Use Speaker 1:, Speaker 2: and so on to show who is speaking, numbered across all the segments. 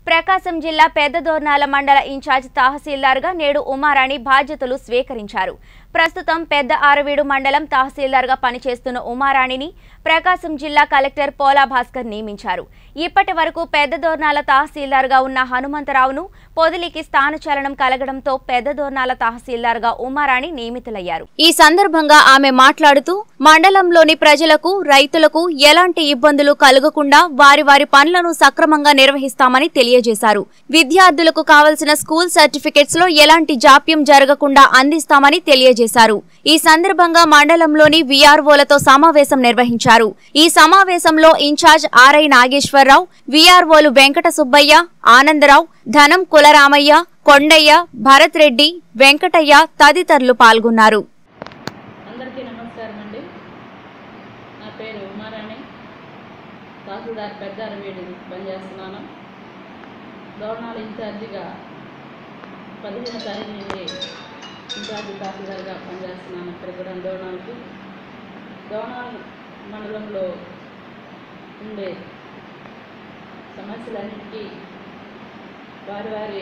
Speaker 1: ప్రకాశం జిల్లా పెద్దదోర్నాల మండల ఇన్ఛార్జ్ తహసీల్దార్గా నేడు ఉమారాణి బాధ్యతలు స్వీకరించారు. ప్రస్తుతం పెద్ద ఆరవీడు మండలం తహసీల్దార్గా పనిచేస్తున్న ఉమారాణిని ప్రకాశం జిల్లా కలెక్టర్ పోలా భాస్కర్ నియమించారు. ఇప్పటి వరకు పెద్దదోర్నాల తహసీల్దార్గా ఉన్న హనుమంతరావును పొదిలికి స్థానచలనం కలగడంతో పెద్దదోర్నాల తహసీల్దార్గా ఉమారాణి నియమితులయ్యారు. ఈ సందర్భంగా ఆమె మాట్లాడుతూ మండలంలోని ప్రజలకు, రైతులకు ఎలాంటి ఇబ్బందులు కలగకుండా వారి పనులను సక్రమంగా నిర్వహిస్తామని తెలియజేశారు. విద్యార్థులకు కావలసిన స్కూల్ సర్టిఫికెట్స్ లో ఎలాంటి జాప్యం జరగకుండా అందిస్తామని తెలియజేశారు. ఈ సందర్భంగా మండలంలోని వీఆర్ఓలతో సమావేశం నిర్వహించారు. ఈ సమావేశంలో ఇన్ఛార్జ్ ఆర్ఐ నాగేశ్వరరావు, వీఆర్ఓలు వెంకట సుబ్బయ్య, ఆనందరావు, ధనం కులరామయ్య, కొండయ్య, భరత్ రెడ్డి, వెంకటయ్య తదితరులు పాల్గొన్నారు.
Speaker 2: అందరికీ నమస్కారం అండి. నా పేరు ఉమారాణి, తహసీల్దార్ పెద్ద ఆరవీడు పనిచేస్తున్నాను. దోర్నాల ఇన్ఛార్జిగా 15వ తారీఖు నుండి ఇన్ఛార్జి తహసీల్దార్గా పనిచేస్తున్నాను. ఇక్కడ కూడా దోర్నాల మండలంలో ఉండే సమస్యలన్నింటికీ వారి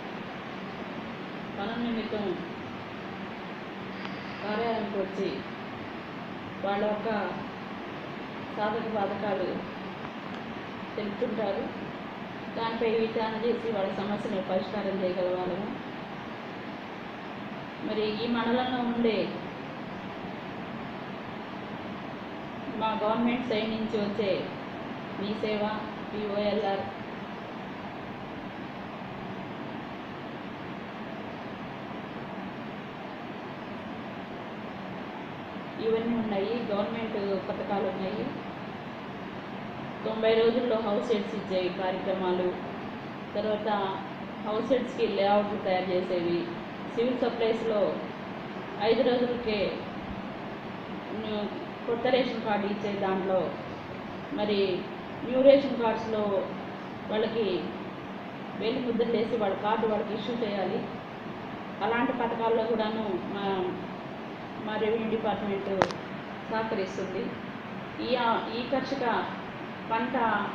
Speaker 2: పనుల నిమిత్తం కార్యాలయానికి వచ్చి వాళ్ళ యొక్క సాధక బాధకాలు తెలుపుతుంటారు. దానిపై విచారణ చేసి వాళ్ళ సమస్యను పరిష్కారం చేయగలవాళ్ళము. మరి ఈ మండలంలో ఉండే మా గవర్నమెంట్ సైడ్ నుంచి వచ్చే మీ సేవ, POLR, ఇవన్నీ ఉన్నాయి. గవర్నమెంట్ పథకాలు ఉన్నాయి. 90 రోజుల్లో హౌస్ హెడ్స్ ఇచ్చే కార్యక్రమాలు, తర్వాత హౌస్ హెడ్స్కి లేఅవుట్లు తయారు చేసేవి, సివిల్ సప్లైస్లో 5 రోజులకే కొత్త రేషన్ కార్డు ఇచ్చే దాంట్లో, మరి న్యూ రేషన్ కార్డ్స్లో వాళ్ళకి వేలి ముద్రలు వేసి వాళ్ళ కార్డు వాళ్ళకి ఇష్యూ చేయాలి. అలాంటి పథకాల్లో కూడాను మా రెవెన్యూ డిపార్ట్మెంట్ సహకరిస్తుంది. ఈ కర్షక పంట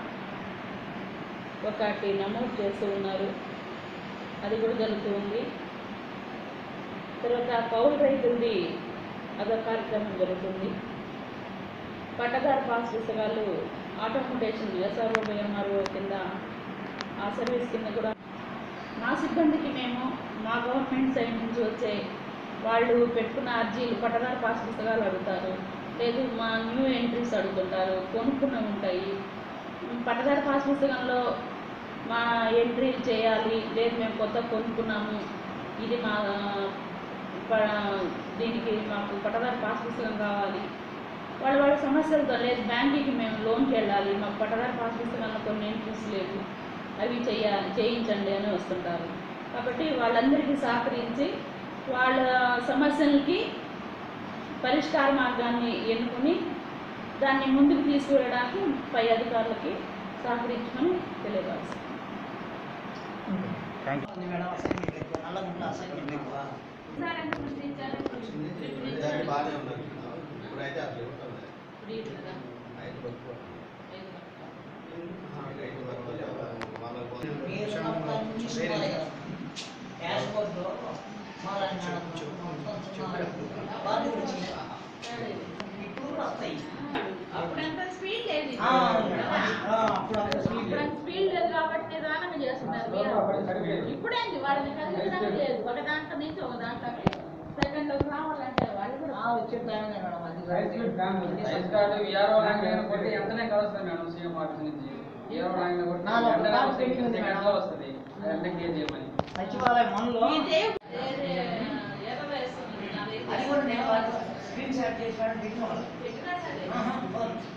Speaker 2: ఒకటి నమోదు చేస్తూ ఉన్నారు, అది కూడా జరుగుతుంది. తర్వాత కౌలు రైతులది అదొక కార్యక్రమం జరుగుతుంది. పట్టదారు పాస్ పుస్తకాలు ఆటోమేటేషన్ SRO MRO కింద ఆ సర్వీస్ కింద కూడా మా సిబ్బందికి మేము మా గవర్నమెంట్ సైడ్ నుంచి వచ్చే వాళ్ళు పెట్టుకున్న అర్జీలు పట్టదారు పాస్ పుస్తకాలు అడుగుతారు, లేదు మా న్యూ ఎంట్రీస్ అడుగుతుంటారు, కొనుక్కున్నవి ఉంటాయి. పట్టదారు పాస్ పుస్తకంలో మా ఎంట్రీలు చేయాలి, లేదు మేము కొత్త కొనుక్కున్నాము, ఇది మా దీనికి మాకు పట్టదారు పాస్ పుస్తకం కావాలి, వాళ్ళ సమస్యలతో, లేదు బ్యాంకుకి మేము లోన్కి వెళ్ళాలి, మాకు పట్టదారు పాస్ పుస్తకంలో కొన్ని ఎంట్రీస్ లేవు, అవి చేయించండి అని వస్తుంటారు. కాబట్టి వాళ్ళందరికీ సహకరించి వాళ్ళ సమస్యలకి పరిష్కార మార్గాన్ని ఎన్నుకొని దాన్ని ముందుకు తీసుకువెళ్ళడానికి పై అధికారులకి సహకరించమని తెలియజేస్తాం. అప్పుడంతా స్పీడ్ లేదు, స్పీడ్ లేదు కాబట్టి నిదానంగా చేస్తున్నారు. ఇప్పుడేంటి వాళ్ళని కదిలించడం లేదు, ఒక దాంట్లో నుంచి ఒక దాంట్లోకి సెకండ్లోకి రావాలంటే వాళ్ళు కూడా వచ్చే టైమే మేడం.
Speaker 3: ఎంతనే కలుస్తుంది మేడం, సీఎం ఆఫీస్ నుంచి
Speaker 4: సచివాలయం మనలో అది కూడా నేను స్క్రీన్ షాట్ చేసి